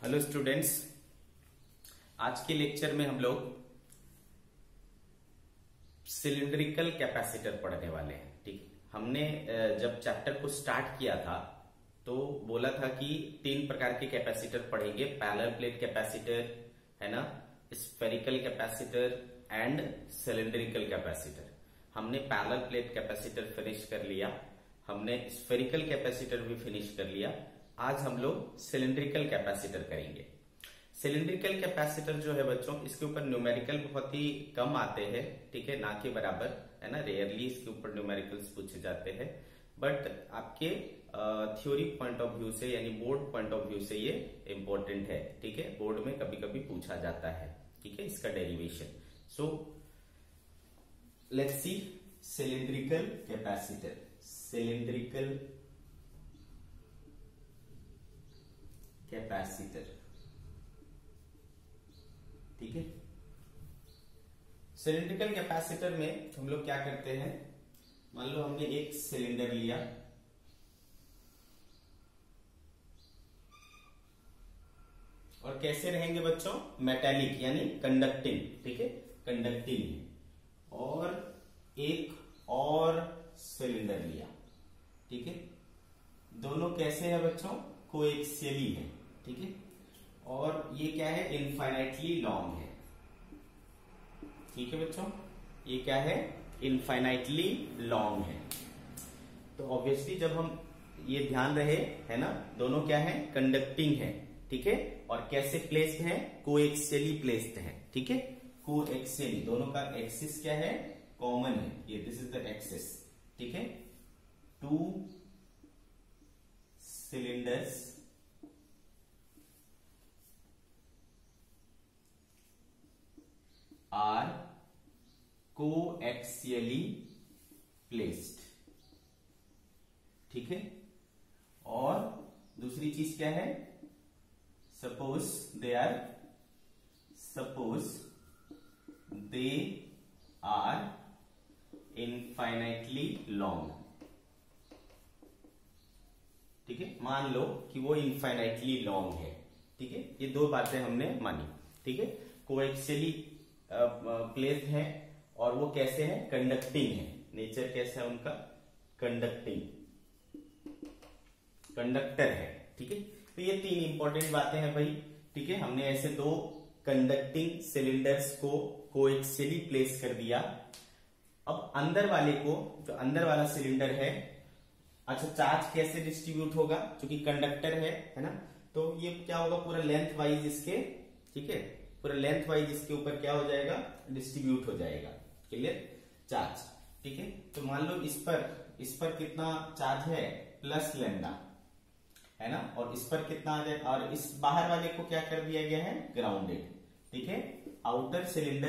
Hello students, आज के lecture में हम लोग सिलिंड्रिकल कैपेसिटर पढ़ने वाले हैं। ठीक, हमने जब चैप्टर को स्टार्ट किया था तो बोला था कि 3 प्रकार के कैपेसिटर पढ़ेंगे, पैरेलल प्लेट कैपेसिटर, है ना, spherical capacitor and cylindrical capacitor. हमने पैरेलल प्लेट कैपेसिटर फिनिश कर लिया, हमने स्फेरिकल कैपेसिटर भी फिनिश कर लिया। आज हम लोग सिलिंड्रिकल कैपेसिटर करेंगे। सिलिंड्रिकल कैपेसिटर जो है बच्चों, इसके ऊपर न्यूमेरिकल बहुत ही कम आते हैं, ठीक है, ना के बराबर, है ना, रेयरली इसके ऊपर न्यूमेरिकल्स पूछे जाते हैं। बट आपके थ्योरी पॉइंट ऑफ व्यू से यानी बोर्ड पॉइंट ऑफ व्यू से ये इंपॉर्टेंट है, ठीक है, बोर्ड में कभी कभी पूछा जाता है, ठीक है, इसका derivation. So let's see cylindrical capacitor. Cylindrical capacitor, ठीक है। सिलिंड्रिकल कैपेसिटर में हम लोग क्या करते हैं, मान लो हमने एक सिलेंडर लिया और कैसे रहेंगे बच्चों, मेटेलिक यानी कंडक्टिंग, ठीक है, कंडक्टिंग। और एक और सिलेंडर लिया, ठीक है, दोनों कैसे है बच्चों, कोएक्सियली है, ठीक है, और ये क्या है, इनफाइनाइटली लॉन्ग है, ठीक है बच्चों, ये क्या है, इनफाइनाइटली लॉन्ग है। तो ऑब्वियसली जब हम ये ध्यान रहे, है ना, दोनों क्या है, कंडक्टिंग है, ठीक है, और कैसे प्लेस्ड है, कोएक्सियली प्लेस्ड है, ठीक है, कोएक्सियली, दोनों का एक्सिस क्या है, कॉमन है, ये दिस इज द एक्सिस, ठीक है। 2 cylinders are coaxially placed, ठीक है। और दूसरी चीज क्या है, suppose they are infinitely long, ठीक है, मान लो कि वो इनफाइनाइटली लॉन्ग है, ठीक है, ये 2 बातें हमने मानी, ठीक है, कोएक्सियली प्लेस्ड है और वो कैसे है, कंडक्टिंग है, नेचर कैसा है उनका, कंडक्टिंग, कंडक्टर है, ठीक है। तो ये 3 इंपॉर्टेंट बातें हैं भाई, ठीक है, हमने ऐसे 2 कंडक्टिंग सिलेंडर्स को कोएक्सियली प्लेस कर दिया। अब अंदर वाले को, जो अंदर वाला सिलेंडर है, अच्छा, चार्ज कैसे डिस्ट्रीब्यूट होगा, क्योंकि कंडक्टर है ना, तो ये क्या होगा, पूरा लेंथ वाइज इसके, ठीक है, पूरा लेंथ वाइज इसके ऊपर क्या हो जाएगा, डिस्ट्रीब्यूट हो जाएगा, क्लियर, चार्ज, ठीक है। तो मान लो इस पर कितना चार्ज है, प्लस लैम्डा, है ना, और इस पर कितना आ जाए, और इस बाहर वाले को क्या कर दिया गया है, ग्राउंडेड, ठीक है। आउटर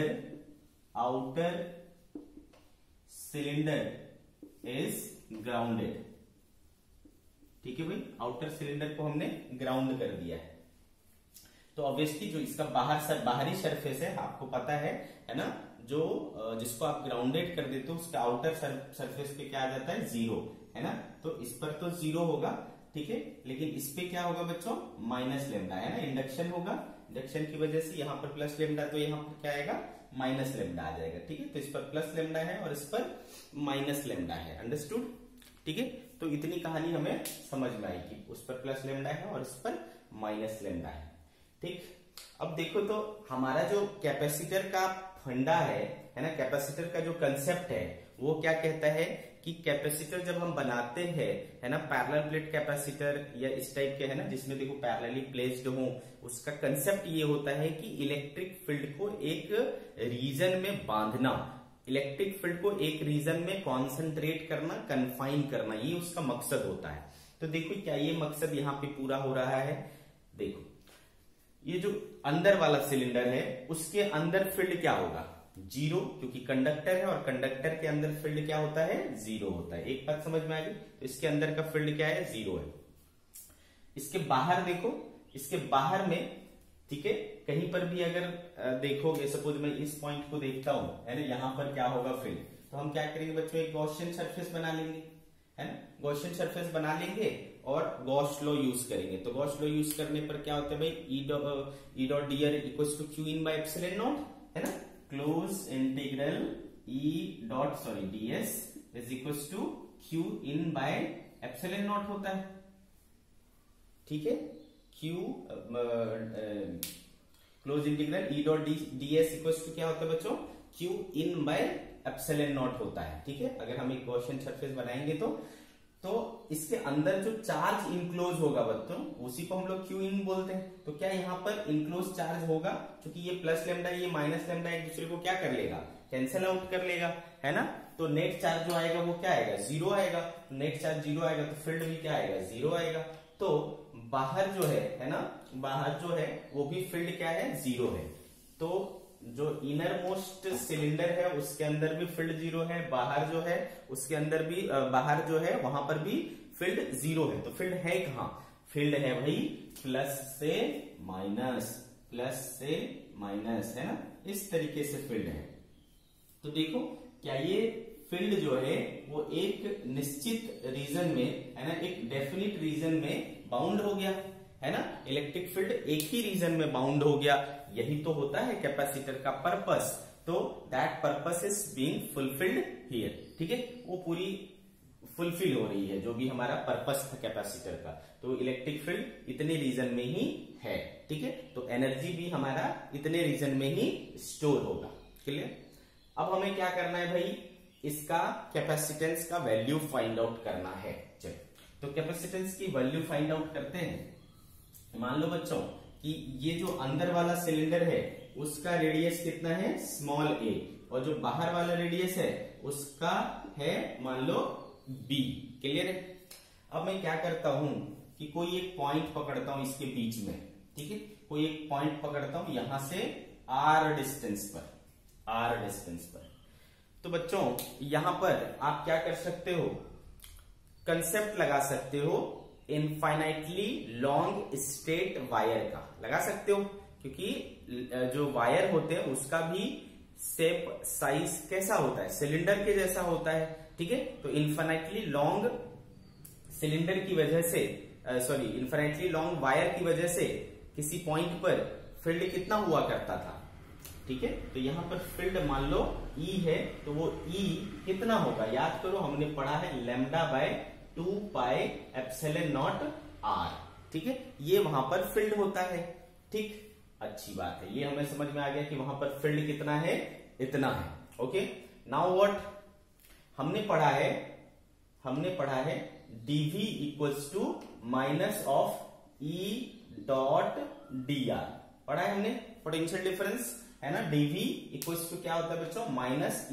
सिलेंडर इज ग्राउंडेड, ठीक है भाई, आउटर सिलेंडर को हमने ग्राउंड कर दिया है। तो ऑब्वियसली जो इसका बाहरी सरफेस है, आपको पता है ना, जो जिसको आप ग्राउंडेड कर देते हो उसका आउटर सरफेस पे क्या आ जाता है, 0, है ना, तो इस पर तो 0 होगा, ठीक है, लेकिन इस पे क्या होगा बच्चों, माइनस लेमडा, है ना, इंडक्शन होगा, इंडक्शन की वजह से यहाँ पर प्लस लेमडा, तो यहाँ पर क्या आएगा, माइनस लेमडा आ जाएगा, ठीक है। तो इस पर प्लस लेमडा है और इस पर माइनस लेमडा है, अंडरस्टूड, ठीक है। तो इतनी कहानी हमें समझ में आई कि उस पर प्लस लेमडा है और इस पर माइनस लेमडा है, ठीक। अब देखो तो हमारा जो कैपेसिटर का फंडा है ना, कैपेसिटर का जो कंसेप्ट है वो क्या कहता है कि कैपेसिटर जब हम बनाते हैं, है ना, पैरेलल प्लेट कैपेसिटर या इस टाइप के, है ना, जिसमें देखो पैरेलली प्लेस्ड हो, उसका कंसेप्ट ये होता है कि इलेक्ट्रिक फील्ड को एक रीजन में बांधना, इलेक्ट्रिक फील्ड को एक रीजन में कॉन्सेंट्रेट करना, कन्फाइन करना, ये उसका मकसद होता है। तो देखो क्या ये मकसद यहाँ पे पूरा हो रहा है, देखो ये जो अंदर वाला सिलेंडर है उसके अंदर फील्ड क्या होगा, 0, क्योंकि कंडक्टर है और कंडक्टर के अंदर फील्ड क्या होता है, 0 होता है। एक बात समझ में आ गई, तो इसके अंदर का फील्ड क्या है, 0 है। इसके बाहर देखो, इसके बाहर में, ठीक है, कहीं पर भी अगर देखोगे, सपोज मैं इस पॉइंट को देखता हूं, है ना, यहां पर क्या होगा फील्ड, तो हम क्या करेंगे बच्चों, एक गॉसियन सरफेस बना लेंगे, है ना, गॉसियन सरफेस बना लेंगे और गॉस लॉ यूज करेंगे। तो गॉस लॉ यूज करने पर क्या होता है भाई, E dot D R equals to Q in by epsilon not, है ना। Close integral D S is equals to Q in by epsilon not होता है, ठीक है। Q close integral E dot D S equals to क्या होता है बच्चों, Q in by epsilon not होता है, ठीक है। अगर हम एक गॉसियन सरफेस बनाएंगे तो इसके अंदर जो चार्ज इंक्लोज होगा बच्चों, उसी को हम लोग क्यू इन बोलते हैं। तो क्या यहाँ पर इंक्लोज चार्ज होगा, क्योंकि ये प्लस लेमडा ये माइनस लेमडा एक दूसरे को क्या कर लेगा, कैंसिल आउट कर लेगा, है ना। तो नेट चार्ज जो आएगा वो क्या आएगा, जीरो आएगा। नेट चार्ज जीरो आएगा तो फील्ड भी क्या आएगा, जीरो आएगा। तो बाहर जो है ना, बाहर जो है वो भी फील्ड क्या है, जीरो है। तो जो इनर मोस्ट सिलेंडर है उसके अंदर भी फील्ड जीरो है, बाहर जो है उसके अंदर भी बाहर जो है वहां पर भी फील्ड जीरो है। तो फील्ड है कहाँ, फील्ड है भाई प्लस से माइनस, है ना। इस तरीके से फील्ड है। तो देखो क्या ये फील्ड जो है वो एक निश्चित रीजन में, है ना, एक डेफिनिट रीजन में बाउंड हो गया, है ना। इलेक्ट्रिक फील्ड एक ही रीजन में बाउंड हो गया। यही तो होता है कैपेसिटर का पर्पस। तो that purpose is being fulfilled here, ठीक है। वो पूरी फुलफिल हो रही है जो भी हमारा पर्पस था कैपेसिटर का। तो इलेक्ट्रिक फील्ड इतने रीजन में ही है, ठीक है। तो एनर्जी भी हमारा इतने रीजन में ही स्टोर होगा, क्लियर। अब हमें क्या करना है भाई, इसका कैपेसिटेंस का वैल्यू फाइंड आउट करना है। चलो तो कैपेसिटेंस की वैल्यू फाइंड आउट करते हैं। मान लो बच्चों कि ये जो अंदर वाला सिलेंडर है उसका रेडियस कितना है, स्मॉल a, और जो बाहर वाला रेडियस है उसका है मान लो b, क्लियर है। अब मैं क्या करता हूं कि कोई एक पॉइंट पकड़ता हूं इसके बीच में, ठीक है। कोई एक पॉइंट पकड़ता हूं यहां से r डिस्टेंस पर। तो बच्चों यहां पर आप क्या कर सकते हो, कंसेप्ट लगा सकते हो इनफाइनाइटली लॉन्ग स्ट्रेट वायर का, लगा सकते हो। क्योंकि जो वायर होते हैं उसका भी शेप साइज कैसा होता है, सिलेंडर के जैसा होता है, ठीक है। तो इनफाइनाइटली लॉन्ग सिलेंडर की वजह से, इनफाइनाइटली लॉन्ग वायर की वजह से किसी पॉइंट पर फील्ड कितना हुआ करता था, ठीक है। तो यहां पर फील्ड मान लो E है, तो वो E कितना होगा, याद करो हमने पढ़ा है lambda by 2 pi epsilon not r, ठीक है। ये वहां पर फील्ड होता है, ठीक। अच्छी बात है, ये हमें समझ में आ गया कि वहां पर फील्ड कितना है, इतना है, ओके। नाउ व्हाट हमने पढ़ा है dv equals to minus of E dot dr, पढ़ा है हमने पोटेंशियल डिफरेंस, है ना। dv इक्वल्स टू क्या होता है बच्चों, माइनस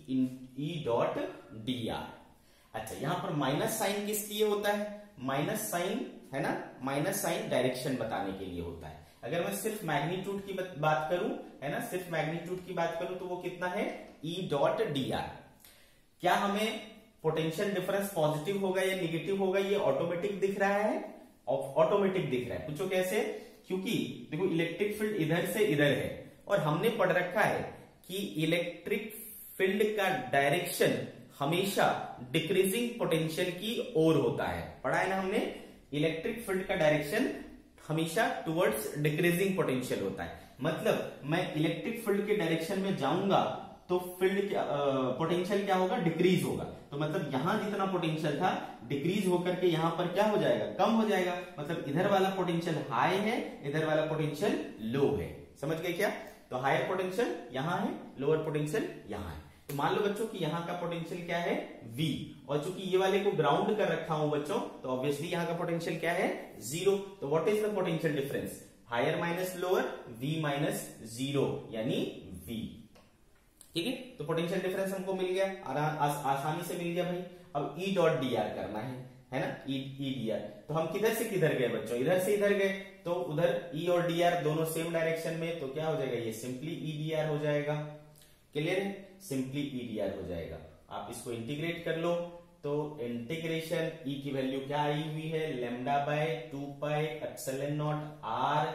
E डॉट dr। अच्छा यहां पर माइनस साइन किस लिए होता है, माइनस साइन, है ना, माइनस साइन डायरेक्शन बताने के लिए होता है। अगर मैं सिर्फ मैग्नीट्यूड की बात करूं, है ना, सिर्फ मैग्नीट्यूड की बात करूं तो वो कितना है, E डॉट dr। क्या हमें पोटेंशियल डिफरेंस पॉजिटिव होगा या निगेटिव होगा, ये ऑटोमेटिक दिख रहा है, ऑटोमेटिक दिख रहा है। पूछो कैसे, क्योंकि देखो इलेक्ट्रिक फील्ड इधर से इधर है और हमने पढ़ रखा है कि इलेक्ट्रिक फील्ड का डायरेक्शन हमेशा डिक्रीजिंग पोटेंशियल की ओर होता है, पढ़ा है ना हमने। इलेक्ट्रिक फील्ड का डायरेक्शन हमेशा टुवर्ड्स डिक्रीजिंग पोटेंशियल होता है। मतलब मैं इलेक्ट्रिक फील्ड के डायरेक्शन में जाऊंगा तो फील्ड क्या पोटेंशियल क्या होगा, डिक्रीज होगा। तो मतलब यहां जितना पोटेंशियल था डिक्रीज होकर के यहां पर क्या हो जाएगा, कम हो जाएगा। मतलब इधर वाला पोटेंशियल हाई है, इधर वाला पोटेंशियल लो है, समझ गए क्या। तो हायर पोटेंशियल यहां है, लोअर पोटेंशियल यहां है। तो मान लो बच्चों कि यहाँ का पोटेंशियल क्या है, V, और चूंकि ये वाले को ग्राउंड कर रखा हूं बच्चों तो ऑब्वियसली यहाँ का पोटेंशियल क्या है, 0। तो what is the potential difference, higher minus lower, V minus 0 यानी V, ठीक है। तो पोटेंशियल डिफरेंस हमको मिल गया, आसानी से मिल गया भाई। अब E डॉट dr करना है ना, E dr। तो हम किधर से किधर गए बच्चों, इधर से इधर गए, तो उधर E और dr दोनों सेम डायरेक्शन में, तो क्या हो जाएगा, ये सिंपली E dr हो जाएगा, क्लियर है, सिंपली E dr हो जाएगा। आप इसको इंटीग्रेट कर लो, तो इंटीग्रेशन E की वैल्यू क्या आई हुई है, lambda by 2 pi epsilon not r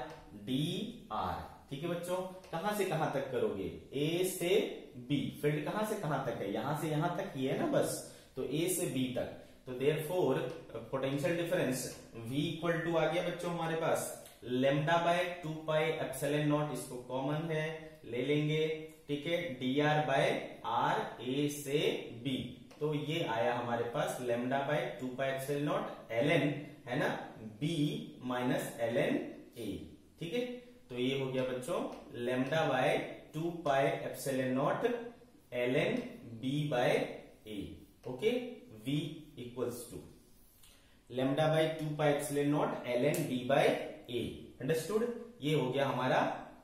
dr, ठीक है बच्चों। कहां से कहां तक करोगे, A से B, फील्ड कहां से कहां तक है, यहां से यहां तक ही है ना बस, तो A से B तक। तो therefore potential difference V equal to आ गया बच्चों हमारे पास lambda by 2 pi epsilon not, इसको कॉमन है ले लेंगे, ठीक है, dr बाय r a से b, तो ये आया हमारे पास lambda by 2 pi epsilon not ln है ना b माइनस ln a, ठीक है। तो ये हो गया बच्चों lambda by 2 pi epsilon not ln b by a, okay. v equals to lambda by 2 pi epsilon not ln b by a, understood. ये हो गया हमारा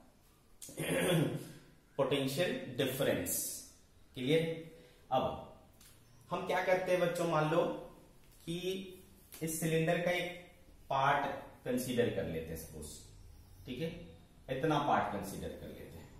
पोटेंशियल डिफरेंस, क्लियर। अब हम क्या करते हैं बच्चों, मान लो कि इस सिलेंडर का एक पार्ट कंसीडर कर लेते हैं सपोज, ठीक है, इतना पार्ट कंसीडर कर लेते हैं,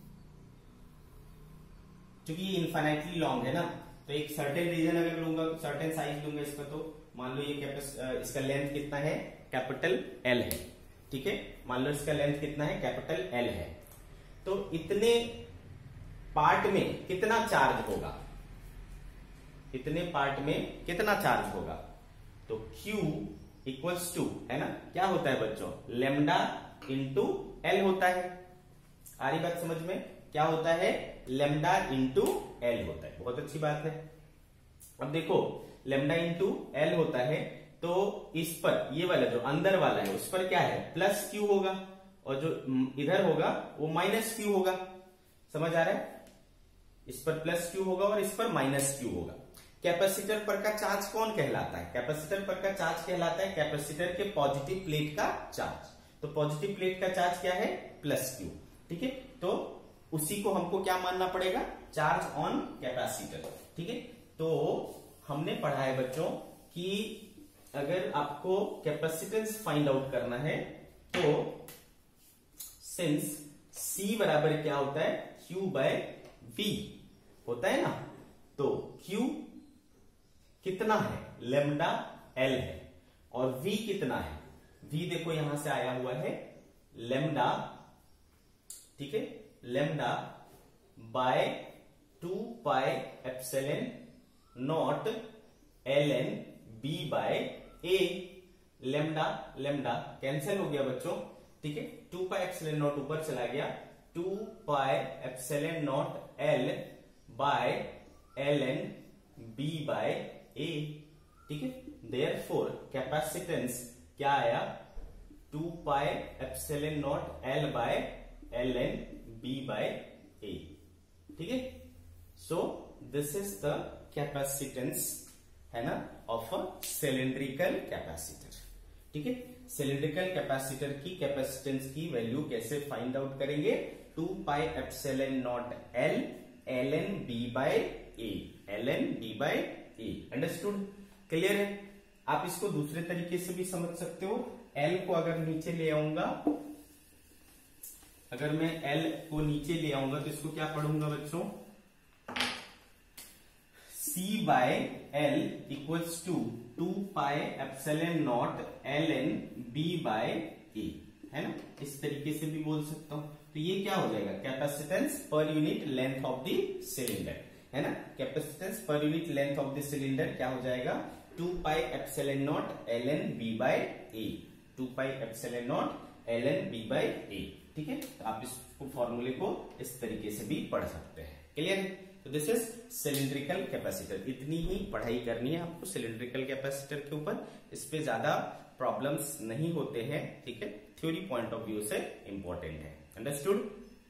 क्योंकि ये इनफाइनाइटली लॉन्ग है ना, तो एक सर्टेन रीजन अगर लूंगा, सर्टेन साइज लूंगा इसका, तो मान लो ये इसका लेंथ कितना है, कैपिटल L है, ठीक है, मान लो इसका लेंथ कितना है, कैपिटल L है, तो इतने पार्ट में कितना चार्ज होगा, इतने पार्ट में कितना चार्ज होगा, तो Q इक्वल्स टू है ना, क्या होता है बच्चों, लेमडा इंटू L होता है, आ रही बात समझ में, क्या होता है, लेमडा इंटू L होता है, बहुत अच्छी बात है। अब देखो लेमडा इंटू L होता है, तो इस पर ये वाला जो अंदर वाला है उस पर क्या है, प्लस Q होगा, और जो इधर होगा वो माइनस Q होगा, समझ आ रहा है, इस पर प्लस Q होगा और इस पर माइनस Q होगा। कैपेसिटर पर का चार्ज कौन कहलाता है, कैपेसिटर पर का चार्ज कहलाता है कैपेसिटर के पॉजिटिव प्लेट का चार्ज, तो पॉजिटिव प्लेट का चार्ज क्या है, प्लस Q, ठीक है, तो उसी को हमको क्या मानना पड़ेगा, चार्ज ऑन कैपेसिटर, ठीक है। तो हमने पढ़ा है बच्चों कि अगर आपको कैपेसिटेंस फाइंड आउट करना है, तो सिंस C बराबर क्या होता है, Q बाय V होता है ना, तो Q कितना है, लेमडा L है, और V कितना है, V देखो यहां से आया हुआ है लेमडा, ठीक है, lambda by 2 pi epsilon not ln b by a, lambda lambda cancel हो गया बच्चों, ठीक है, 2 पाई एप्सिलॉन नॉट ऊपर चला गया, 2 pi epsilon not l by ln b by a, ठीक है। देयरफॉर कैपेसिटेंस क्या आया, 2 pi epsilon not l by ln b by a, ठीक है। So this is the capacitance है ना ऑफ अ सिलिंड्रिकल कैपेसिटर, ठीक है। सिलिंड्रिकल कैपेसिटर की कैपेसिटेंस की वैल्यू कैसे फाइंड आउट करेंगे, 2 pi epsilon not l ln b by a, ln b by a, understood, clear है। आप इसको दूसरे तरीके से भी समझ सकते हो, l को अगर नीचे ले आऊंगा, अगर मैं L को नीचे ले आऊंगा तो इसको क्या पढ़ूंगा बच्चों, C by L equals to 2 pi epsilon not ln b by a, है ना, इस तरीके से भी बोल सकता हूं। तो ये क्या हो जाएगा, capacitance per unit length of the cylinder, है ना, capacitance per unit length of the cylinder क्या हो जाएगा, 2 pi epsilon not ln b by a, 2 pi epsilon not ln b by a, ठीक है। तो आप इस फॉर्मूले को इस तरीके से भी पढ़ सकते हैं, क्लियर है। तो दिस इज सिलिंड्रिकल कैपेसिटर, इतनी ही पढ़ाई करनी है आपको सिलिंड्रिकल कैपेसिटर के ऊपर, इस पे ज्यादा प्रॉब्लम्स नहीं होते हैं, ठीक है, थ्योरी पॉइंट ऑफ व्यू से इंपॉर्टेंट है, अंडरस्टूड।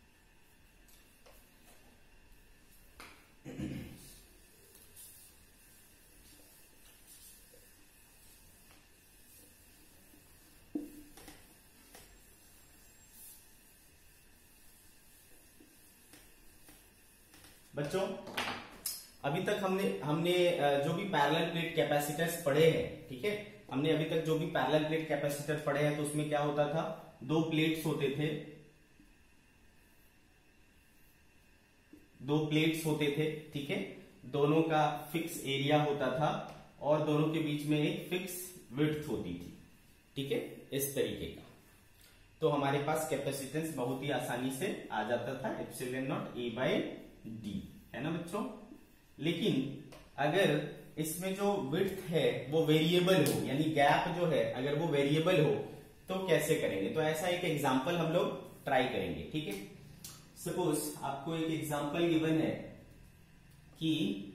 बच्चों अभी तक हमने जो भी पैरेलल प्लेट कैपेसिटर्स पढ़े हैं, ठीक है, हमने अभी तक जो भी पैरेलल प्लेट कैपेसिटर पढ़े हैं, तो उसमें क्या होता था, 2 प्लेट्स होते थे, 2 प्लेट्स होते थे, ठीक है, दोनों का फिक्स एरिया होता था और दोनों के बीच में एक फिक्स विड्थ होती थी, ठीक है, इस तरीके का। तो हमारे पास कैपेसिटेंस बहुत ही आसानी से आ जाता था, epsilon not a by d, है ना बच्चों। लेकिन अगर इसमें जो विड्थ है वो वेरिएबल हो, यानी गैप जो है अगर वो वेरिएबल हो तो कैसे करेंगे, तो ऐसा एक एग्जांपल हम लोग ट्राई करेंगे। ठीक है, सपोज आपको एक एग्जांपल गिवन है कि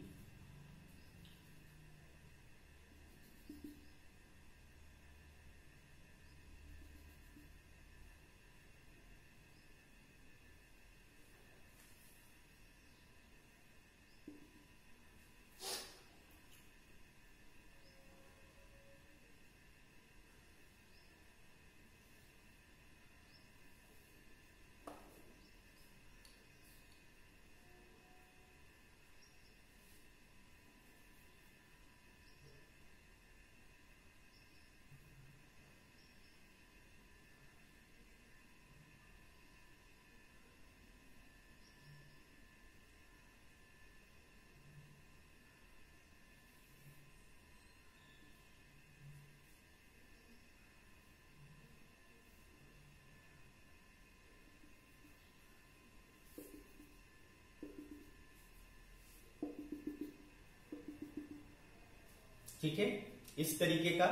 ठीक है, इस तरीके का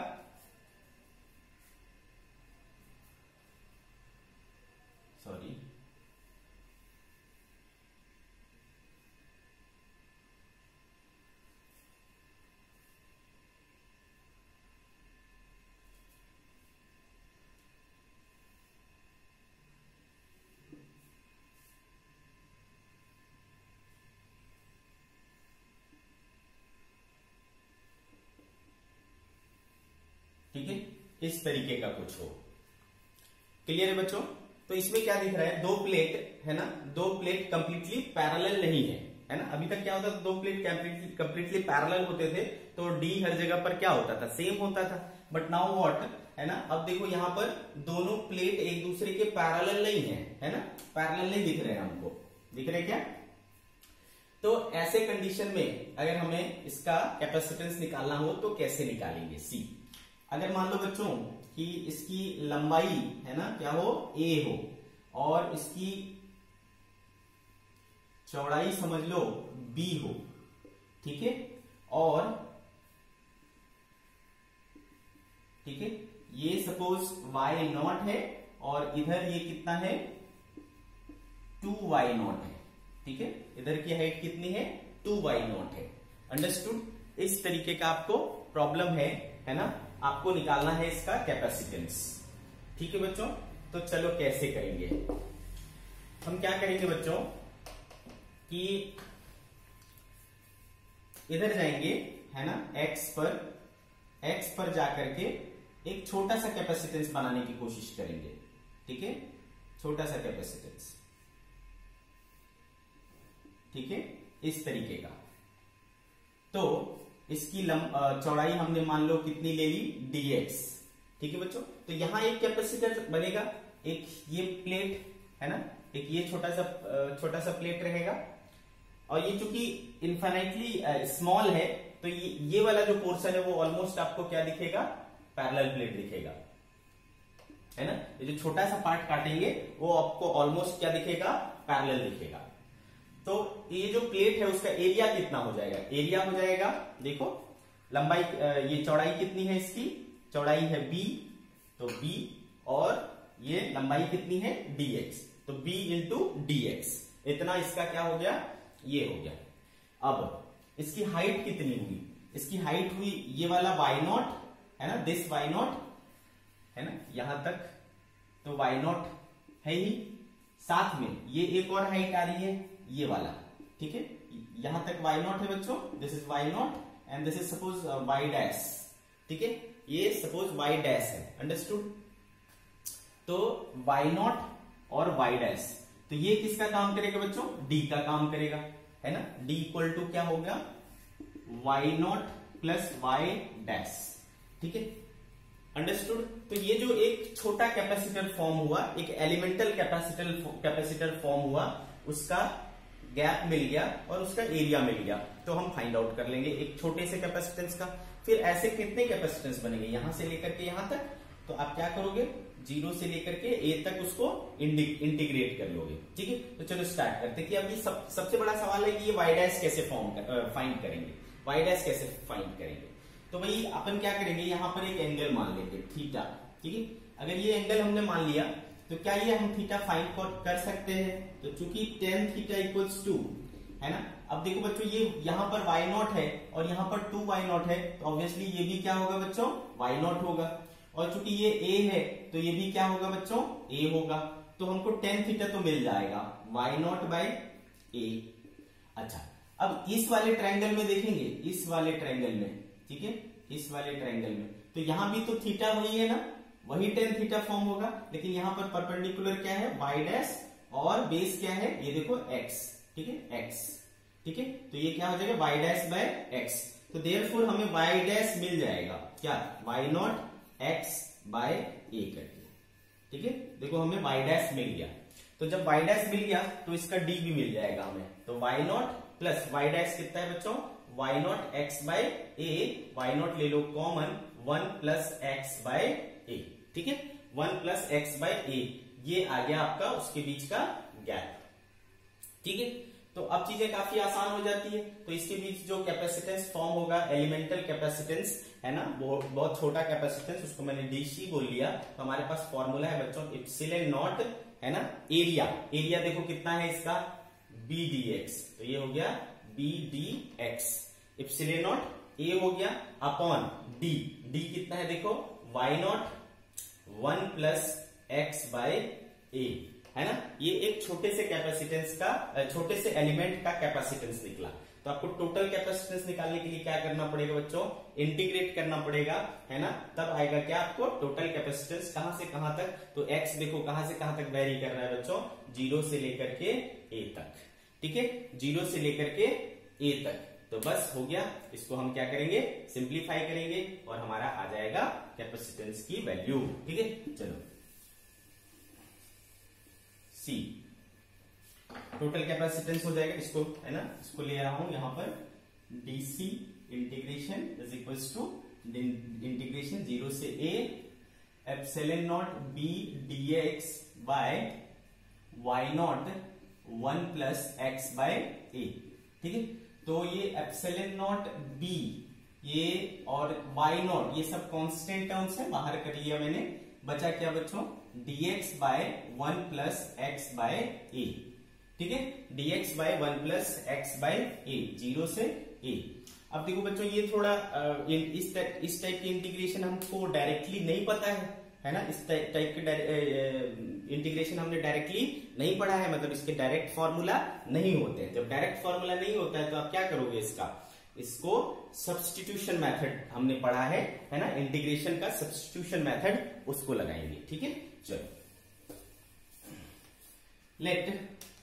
सॉरी ठीक है, इस तरीके का कुछ हो। क्लियर है बच्चों? तो इसमें क्या दिख रहा है, दो प्लेट है ना, दो प्लेट कंप्लीटली पैरेलल नहीं है ना। अभी तक क्या होता था, दो प्लेट कंप्लीटली पैरेलल होते थे तो डी हर जगह पर क्या होता था, सेम होता था। बट नाउ व्हाट है ना, अब देखो यहां पर दोनों प्लेट एक दूसरे के पैरेलल नहीं है ना, पैरेलल नहीं दिख रहे हैं हमको, दिख रहे क्या? तो ऐसे कंडीशन में अगर हमें इसका कैपेसिटेंस निकालना हो तो कैसे निकालेंगे? सी, अगर मान लो बच्चों कि इसकी लंबाई है ना क्या हो, a हो, और इसकी चौड़ाई समझ लो b हो, ठीक है, और ठीक है ये सपोज y0 है और इधर ये कितना है 2y0 है, ठीक है, इधर की हाइट कितनी है 2y0 है। अंडरस्टूड? इस तरीके का आपको प्रॉब्लम है ना, आपको निकालना है इसका कैपेसिटेंस। ठीक है बच्चों, तो चलो कैसे करेंगे। हम क्या करेंगे बच्चों कि इधर जाएंगे है ना, x पर जाकर के एक छोटा सा कैपेसिटेंस बनाने की कोशिश करेंगे। ठीक है, छोटा सा कैपेसिटेंस, ठीक है, इस तरीके का। तो इसकी चौड़ाई हमने मान लो कितनी ले ली, dx। ठीक है बच्चों, तो यहां एक कैपेसिटर बनेगा, एक ये प्लेट है ना, एक ये छोटा सा प्लेट रहेगा, और ये चूंकि इनफाइनाइटली स्मॉल है तो ये वाला जो पोर्शन है वो ऑलमोस्ट आपको क्या दिखेगा, पैरेलल प्लेट दिखेगा, है ना। ये जो छोटा सा पार्ट काटेंगे वो आपको ऑलमोस्ट क्या दिखेगा, पैरेलल दिखेगा। तो ये जो प्लेट है उसका एरिया कितना हो जाएगा, एरिया हो जाएगा, देखो लंबाई ये चौड़ाई कितनी है, इसकी चौड़ाई है b, तो b, और ये लंबाई कितनी है dx, तो b इंटू dx, इतना इसका क्या हो गया, ये हो गया। अब इसकी हाइट कितनी हुई, इसकी हाइट हुई ये वाला y0 है ना, दिस y0 है ना, यहां तक तो y0 है ही, साथ में ये एक और हाइट आ रही है ये वाला, ठीक है, यहां तक y0 है बच्चों, this is y0 and this is suppose y dash, ठीक है, ये सपोज y डैश है। अंडरस्टूड? तो y0 और y डैश, तो ये किसका काम करेगा बच्चों, d का काम करेगा, है ना। d इक्वल टू क्या हो गया, y0 प्लस y डैश, ठीक है। अंडरस्टूड? तो ये जो एक छोटा कैपेसिटर फॉर्म हुआ, एक एलिमेंटल कैपेसिटर फॉर्म हुआ, उसका गैप मिल गया और उसका एरिया मिल गया, तो हम फाइंड आउट कर लेंगे एक छोटे से कैपेसिटेंस का। फिर ऐसे कितने कैपेसिटेंस बनेंगे, यहां से लेकर के यहां तक, तो आप क्या करोगे, 0 से लेकर के a तक उसको इंटीग्रेट कर लोगे। ठीक है, तो चलो स्टार्ट करते हैं कि अब ये सबसे बड़ा सवाल है कि ये y डैश कैसे फाइंड करेंगे। वाई डैश कैसे फाइंड करेंगे? तो भाई अपन क्या करेंगे, यहां पर एक एंगल मान लेंगे थीटा, ठीक है। अगर ये एंगल हमने मान लिया तो क्या ये हम थीटा फाइंड कर सकते हैं? तो चूंकि tan थीटा इक्वल्स 2 है ना। अब देखो बच्चों, ये यहाँ पर y0 है और यहाँ पर 2y0 है, तो ऑब्वियसली ये भी क्या होगा बच्चों, y0 होगा। और चूंकि ये a है तो ये भी क्या होगा बच्चों, a होगा। तो हमको tan थीटा तो मिल जाएगा y0 बाई a। अच्छा, अब इस वाले ट्रायंगल में देखेंगे, इस वाले ट्रायंगल में, ठीक है, इस वाले ट्रायंगल में तो यहां भी तो थीटा वही है ना, वही tan थीटा फॉर्म होगा, लेकिन यहां पर परपेंडिकुलर क्या है, y डैश, और बेस क्या है, ये देखो x, ठीक है, x, ठीक है। तो ये क्या हो जाएगा, y डैश बाय x। तो देयरफॉर हमें y डैश मिल जाएगा क्या, y0 x बाय a कर दिया, ठीक है। देखो हमें y डैश मिल गया, तो जब y डैश मिल गया तो इसका d भी मिल जाएगा हमें। तो y0 प्लस y डैश कितना है बच्चों, y0 x by a, y0 ले लो common, 1 plus x by a, ठीक है, 1 प्लस x बाय a, ये आ गया आपका उसके बीच का गैप, ठीक है। तो अब चीजें काफी आसान हो जाती है। तो इसके बीच जो कैपेसिटेंस फॉर्म होगा, एलिमेंटल कैपेसिटेंस है ना, बहुत छोटा कैपेसिटेंस, उसको मैंने डीसी बोल लिया। तो हमारे पास फॉर्मूला है बच्चों इप्सिलॉन नॉट, है ना, एरिया, एरिया देखो कितना है इसका, बी डी एक्स, तो ये हो गया B D X, epsilon not A हो गया अपॉन डी, डी कितना है देखो, Y not 1 plus X by A, है ना। ये एक छोटे से कैपेसिटेंस का, छोटे से एलिमेंट का कैपेसिटेंस निकला। तो आपको टोटल कैपेसिटेंस निकालने के लिए क्या करना पड़ेगा बच्चों, इंटीग्रेट करना पड़ेगा, है ना, तब आएगा क्या आपको टोटल कैपेसिटेंस, कहां से कहां तक। तो x देखो कहां से कहां तक वेरी कर रहा है बच्चों, 0 से लेकर के a तक, ठीक है, 0 से लेकर के a तक। तो बस हो गया, इसको हम क्या करेंगे, सिंप्लीफाई करेंगे और हमारा आ जाएगा कैपेसिटेंस की वैल्यू, ठीक है। चलो C, टोटल कैपेसिटेंस हो जाएगा, इसको है ना, इसको ले रहा हूं यहां पर, DC integration is equals to integration 0 से a epsilon not b dx by y not 1 plus x by a, ठीक है। तो ये एप्सिलॉन नॉट b, ये और y नॉट, ये सब कांस्टेंट टर्म्स है, बाहर कर लिया मैंने। बचा क्या बच्चों, dx by 1 plus X by a, ठीक है, dx by 1 plus X by a, 0 से a। अब देखो बच्चों, ये थोड़ा इस टाइप की इंटीग्रेशन हमको डायरेक्टली नहीं पता है ना, इस टाइप के इंटीग्रेशन हमने डायरेक्टली नहीं पढ़ा है, मतलब इसके डायरेक्ट फॉर्मूला नहीं होते हैं। जब डायरेक्ट फॉर्मूला नहीं होता है तो आप क्या करोगे, इसको सब्स्टिट्यूशन मेथड हमने पढ़ा है ना, इंटीग्रेशन का सब्स्टिट्यूशन मेथड, उसको लगाएंगे, ठीक है। चलो, let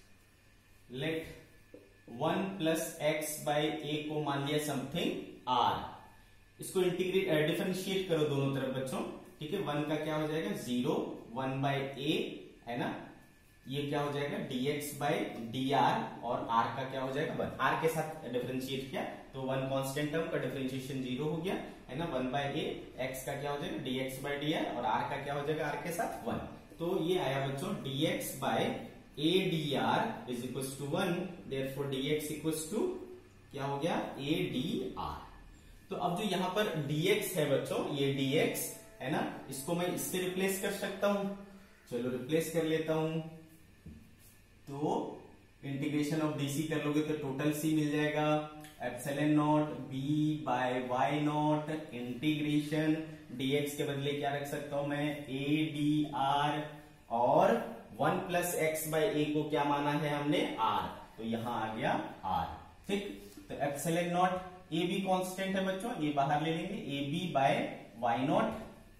1 plus X by A को मान लिया समथिंग r, इसको इंटीग्रेट डिफरेंशिएट करो दोनों तरफ बच्चों, ठीक है। 1 का क्या हो जाएगा 0, 1 बाय a, है ना, ये क्या हो जाएगा dx बाय dr, और r का क्या हो जाएगा 1, r के साथ डिफरेंशिएट किया तो 1 कांस्टेंट टर्म का डिफरेंशिएशन 0 हो गया, है ना, 1 बाय a, x का क्या हो जाएगा dx बाय dr, और r का क्या हो जाएगा r के साथ 1। तो ये आया बच्चों dx by a dr is equal to 1, therefore dx equal to क्या हो गया a dr। तो अब जो यहाँ पर dx है बच्चों, ये dx है ना, इसको मैं इससे रिप्लेस कर सकता हूं, चलो रिप्लेस कर लेता हूं। तो इंटीग्रेशन ऑफ डीसी कर लोगे तो टोटल सी मिल जाएगा, epsilon not b by y not integration dx के बदले क्या रख सकता हूं मैं, a dr, और 1 प्लस एक्स बाय ए को क्या माना है हमने r, तो यहां आ गया r, ठीक। तो एप्सिलॉन नॉट a भी कांस्टेंट है बच्चों, ये बाहर ले लेंगे, a b by y not,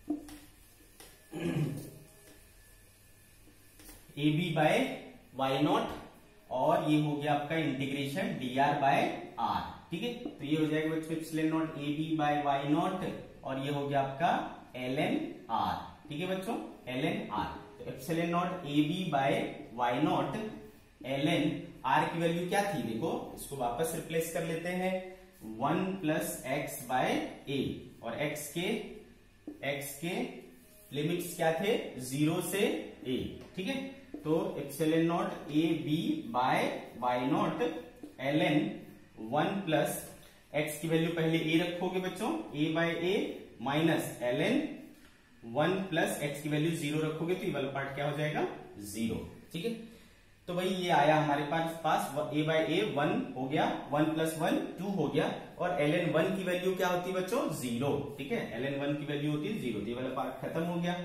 A B by Y not, और ये हो गया आपका इंटीग्रेशन dr बाय r, ठीक है। तो ये हो जाएगा बच्चों epsilon not A B by Y not, और ये हो गया आपका ln r, ठीक है बच्चों, ln r। तो epsilon not A B by Y not ln r की वैल्यू क्या थी, देखो इसको वापस रिप्लेस कर लेते हैं, 1 प्लस एक्स बाय ए, और x के लिमिट्स क्या थे, 0 से a, ठीक है। तो epsilon not A B by Y not ln 1 plus X की वैल्यू पहले ए रखोगे बच्चों, A by A minus ln 1 plus X की वैल्यू 0 रखोगे तो ये वाला पार्ट क्या हो जाएगा 0। ठीक है, तो भाई ये आया हमारे पास ए बाय ए 1 हो गया, 1 प्लस 1 2 हो गया, और ln 1 की वैल्यू क्या होती है बच्चों 0। ठीक है, ln 1 की वैल्यू होती है 0, तो ये वाला पार्ट खत्म हो गया।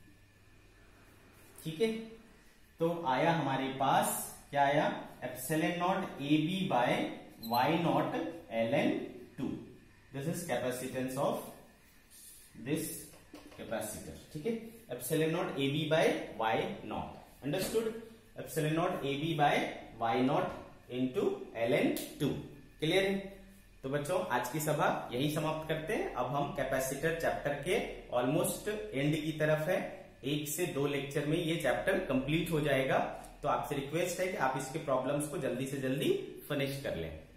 ठीक है, तो आया हमारे पास क्या आया, epsilon not A B by Y not ln 2। This is capacitance of this capacitor. ठीक है, epsilon not A B by Y not, understood, epsilon not A B by Y not into ln 2। Clear है? तो बच्चों आज की सभा यही समाप्त करते हैं। अब हम कैपेसिटर चैप्टर के ऑलमोस्ट एंड की तरफ है, 1 से 2 लेक्चर में ये चैप्टर कंप्लीट हो जाएगा। तो आपसे रिक्वेस्ट है कि आप इसके प्रॉब्लम्स को जल्दी से जल्दी फिनिश कर लें।